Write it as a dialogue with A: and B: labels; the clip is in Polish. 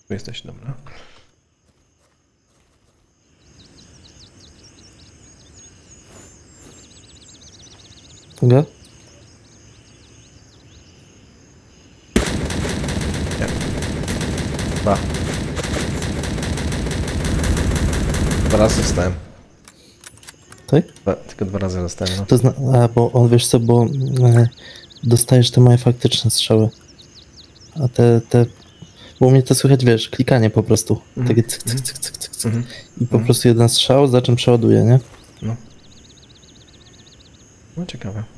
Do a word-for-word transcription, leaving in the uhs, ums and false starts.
A: Tu jesteś, dobra.
B: Gdzie?
A: Nie. Dwa. Dwa razy zostałem.
B: Tak?
A: Dwa, tylko dwa razy zostałem, no.
B: To zna... A, bo on, wiesz co, bo e, dostajesz te moje faktyczne strzały. A te, te... Bo u mnie to słychać, wiesz, klikanie po prostu.
A: Mhm.
B: Takie cyk, cyk, cyk, cyk, cyk, cyk.
A: Mhm.
B: I po
A: Mhm.
B: prostu jeden strzał, za czym przeładuje, nie?
A: No. No ciekawe.